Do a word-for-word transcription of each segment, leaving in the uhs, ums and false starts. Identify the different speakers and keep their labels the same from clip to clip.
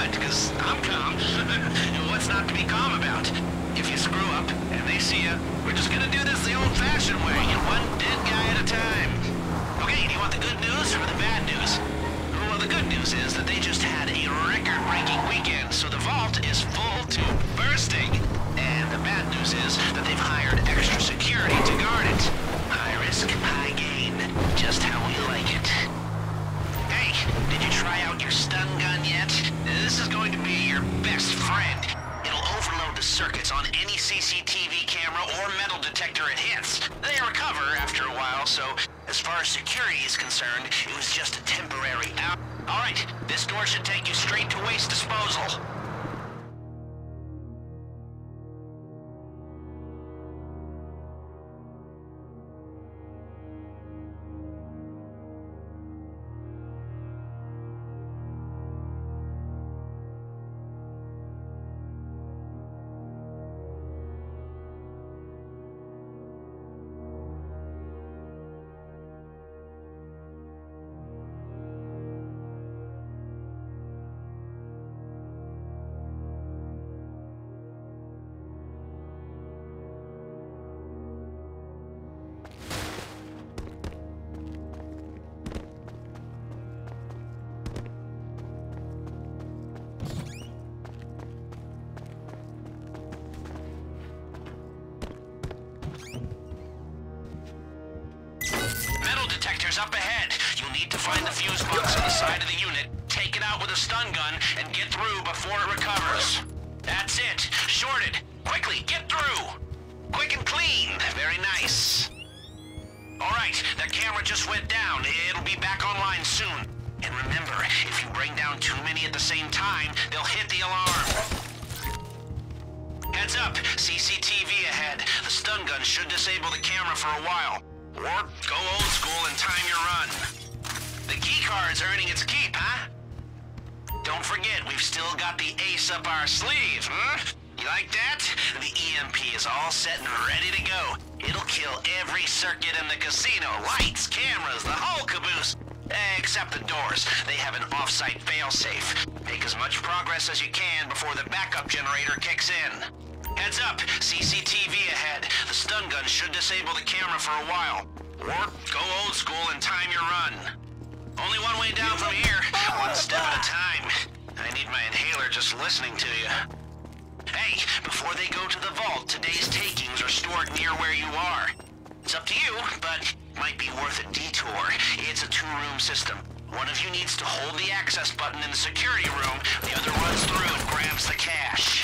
Speaker 1: good, because I'm calm. What's not to be calm about? If you screw up, and they see you, we're just gonna do this the old-fashioned way, one dead guy at a time. Okay, do you want the good news or the bad news? Well, the good news is that they just had a record-breaking weekend, so the vault is full to bursting. And the bad news is that they've hired extra security to guard it. High risk, high gain. Just how we like it. Hey, did you try out your stun gun yet? This is going to be your best friend. It'll overload the circuits on any C C T V camera or metal detector it hits. They recover after a while, so as far as security is concerned, it was just a temporary out. All right, this door should take you straight to waste disposal. Detectors up ahead. You'll need to find the fuse box on the side of the unit, take it out with a stun gun, and get through before it recovers. That's it. Shorted. Quickly, get through. Quick and clean. Very nice. All right, that camera just went down. It'll be back online soon. And remember, if you bring down too many at the same time, they'll hit the alarm. Heads up. C C T V ahead. The stun gun should disable the camera for a while. Or go old school and time your run. The key card's earning its keep, huh? Don't forget, we've still got the ace up our sleeve, huh? You like that? The E M P is all set and ready to go. It'll kill every circuit in the casino. Lights, cameras, the whole caboose. Except the doors. They have an off-site failsafe. Make as much progress as you can before the backup generator kicks in. Heads up, C C T V ahead. The stun gun should disable the camera for a while. Or go old school and time your run. Only one way down from here, one step at a time. I need my inhaler just listening to you. Hey, before they go to the vault, today's takings are stored near where you are. It's up to you, but might be worth a detour. It's a two-room system. One of you needs to hold the access button in the security room, the other runs through and grabs the cash.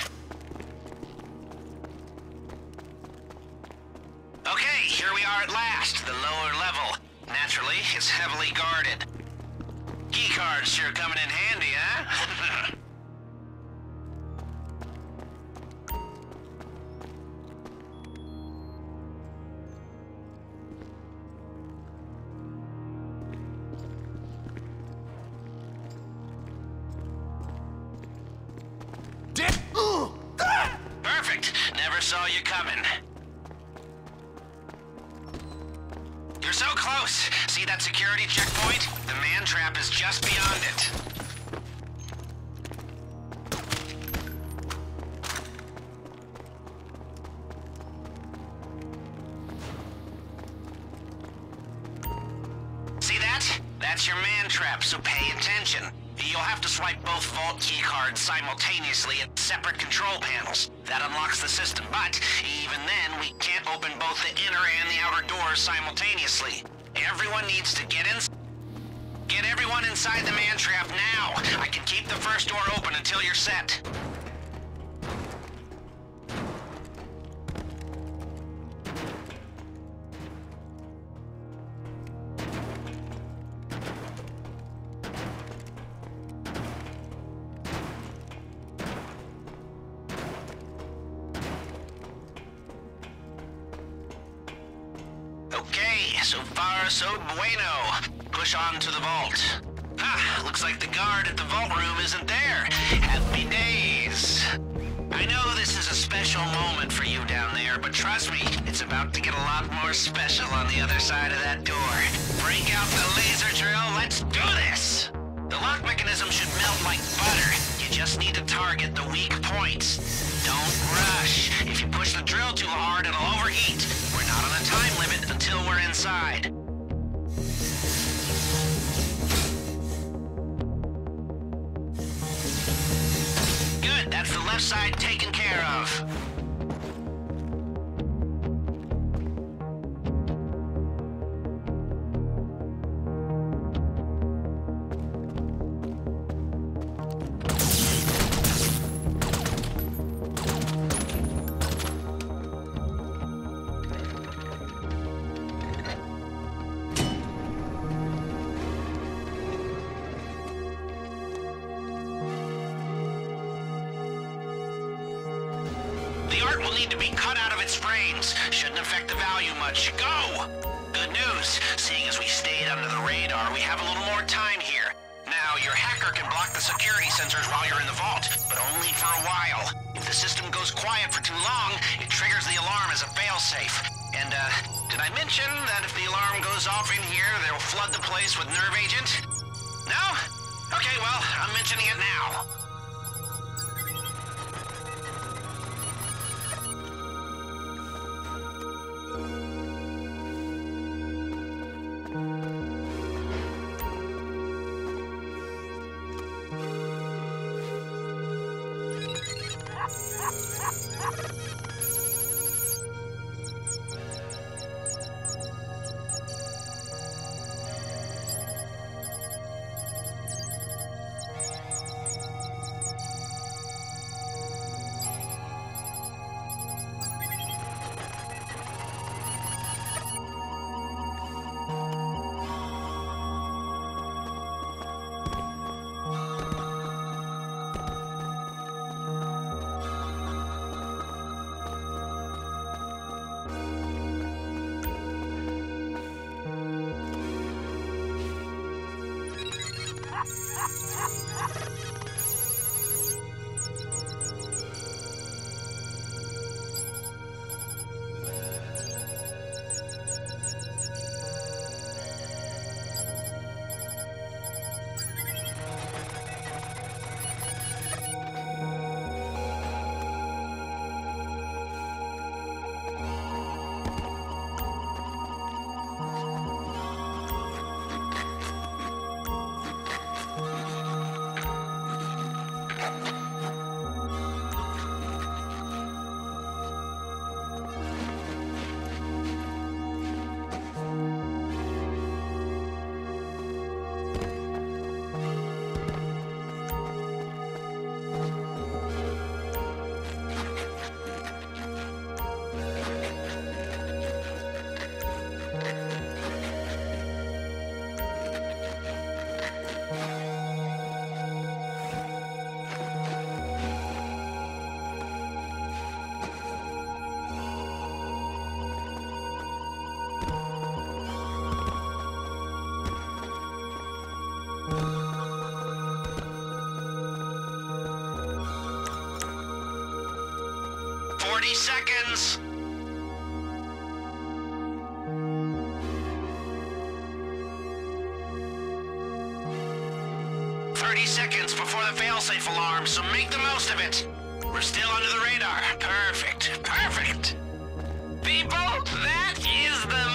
Speaker 1: Okay, here we are at last, the lower level. Naturally, it's heavily guarded. Keycards sure coming in handy, huh? Perfect. Never saw you coming. You're so close. See that security checkpoint? The man trap is just beyond it. See that? That's your man trap, so pay attention. You'll have to swipe both vault keycards simultaneously at separate control panels. That unlocks the system, but even then, we can't open both the inner and the outer doors simultaneously. Everyone needs to get in. Get everyone inside the man trap now. I can keep the first door open until you're set. Okay, so far so bueno. Push on to the vault. Ah, looks like the guard at the vault room isn't there. Happy days. I know this is a special moment for you down there, but trust me, it's about to get a lot more special on the other side of that door. Break out the laser drill, let's do this! The lock mechanism should melt like butter. You just need to target the weak points. Don't rush. If you push the drill too hard, it'll overheat. We're not on a time limit until we're inside. Good, that's the left side taken care of. The art will need to be cut out of its frames. Shouldn't affect the value much. Go! Good news. Seeing as we stayed under the radar, we have a little more time here. Now, your hacker can block the security sensors while you're in the vault, but only for a while. If the system goes quiet for too long, it triggers the alarm as a failsafe. And, uh, did I mention that if the alarm goes off in here, they'll flood the place with nerve agent? No? Okay, well, I'm mentioning it now. Forty seconds. Thirty seconds before the failsafe alarm, so make the most of it. We're still under the radar. Perfect. Perfect. People, that is the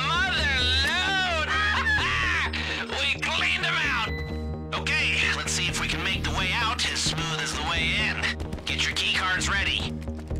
Speaker 1: mother load. We cleaned them out. Okay, let's see if we can make the way out as smooth as the way in. Get your key cards ready.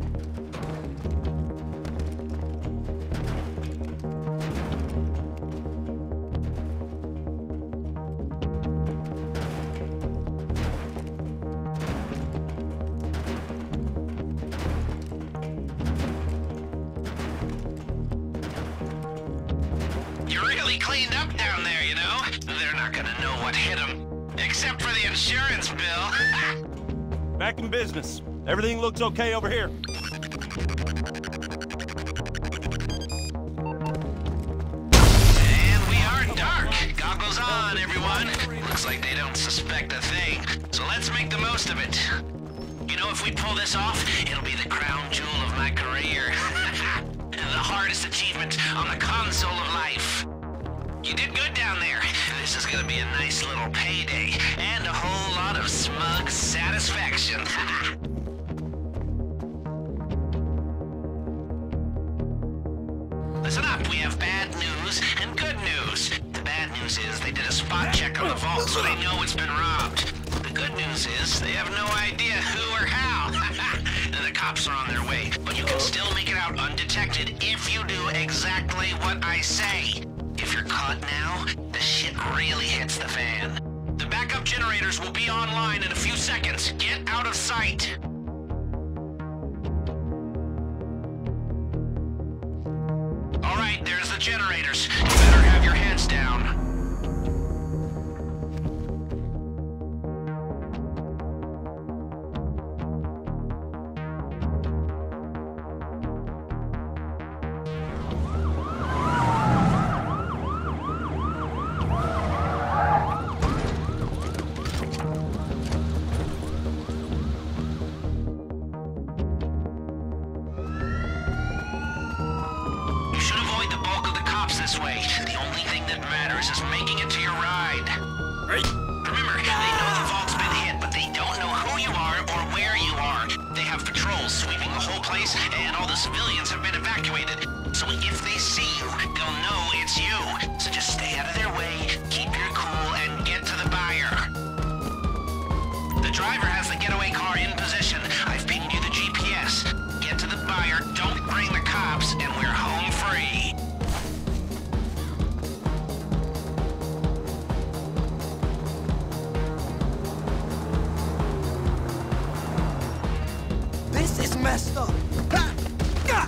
Speaker 1: You're really cleaned up down there, you know? They're not gonna know what hit them. Except for the insurance bill.
Speaker 2: Back in business. Everything looks okay over here.
Speaker 1: And we are dark. Goggles on, everyone. Looks like they don't suspect a thing. So let's make the most of it. You know, if we pull this off, it'll be the crown jewel of my career. The hardest achievement on the console of life. You did good down there. This is gonna be a nice little payday, and a whole lot of smug satisfaction. Listen up, we have bad news and good news. The bad news is they did a spot check on the vault, so they know it's been robbed. The good news is they have no idea who or how. And the cops are on their way, but you can still make it out undetected if you do exactly what I say. If you're caught now, the shit really hits the fan. The backup generators will be online in a few seconds. Get out of sight. All right, there's the generators. You better have your heads down. This way. The only thing that matters is making it to your ride.
Speaker 2: Right.
Speaker 1: Remember, they know the vault's been hit, but they don't know who you are or where you are. They have patrols sweeping the whole place, and all the civilians have been evacuated. So if they see you, they'll know it's you. So just stay out of their way, keep your cool, and get to the buyer. The driver has the getaway car in position. I've pinged you the G P S. Get to the buyer, don't bring the cops, and we're home free.
Speaker 3: Messed up. Ha! Gah!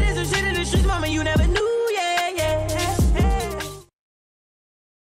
Speaker 3: did some shit in the streets, mama, you never